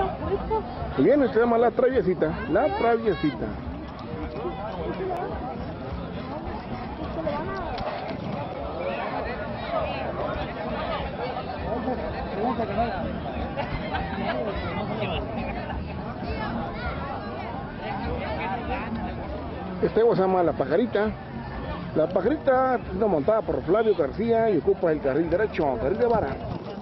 Muy bien, se llama La Traviesita. La Traviesita. Este se llama La Pajarita. La Pajarita es una montada por Flavio García y ocupa el carril derecho, carril de vara.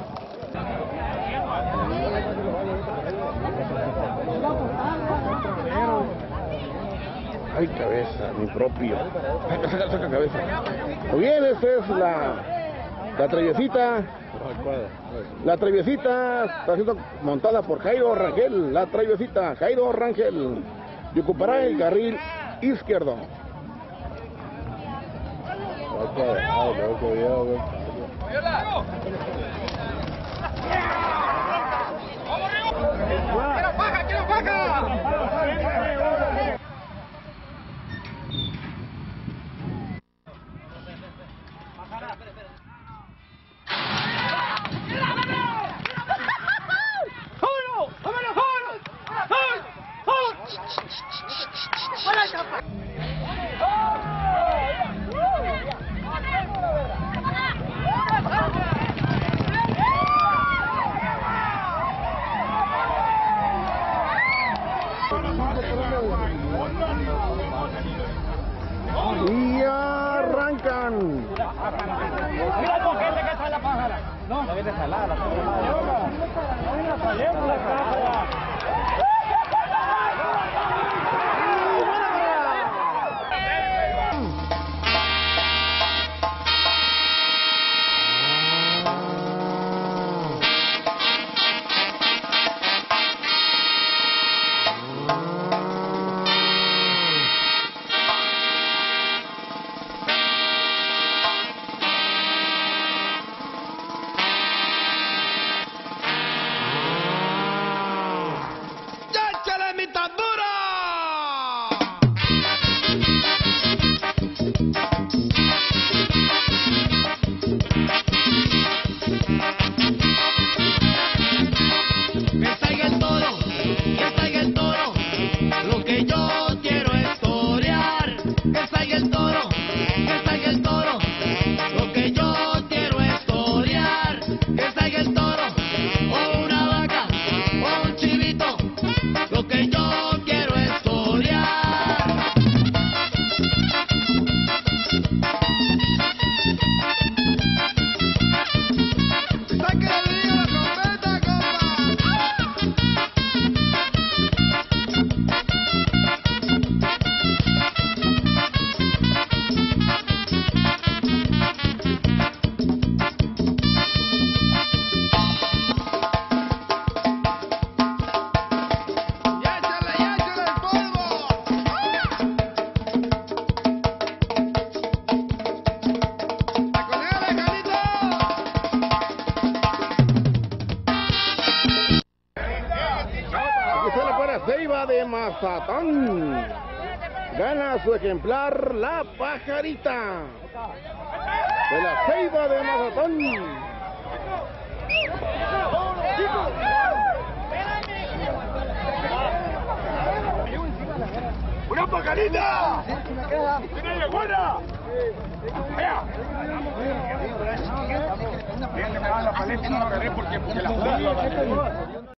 Ay, cabeza, mi propio. Saca cabeza. Muy bien, esta es la Traviesita. La Traviesita está siendo montada por Jairo Rangel. La Traviesita, Jairo Rangel. Y ocupará el carril izquierdo. Y arrancan. Mira por qué que está la pájara. No, la viene salada. Ceiba de Mazatán. Gana su ejemplar La Pajarita de la Ceiba de Mazatán. ¡Una pajarita! ¡Tiene buena! ¡Vea! Bien que me dan la paleta y no la agarré porque la jugué.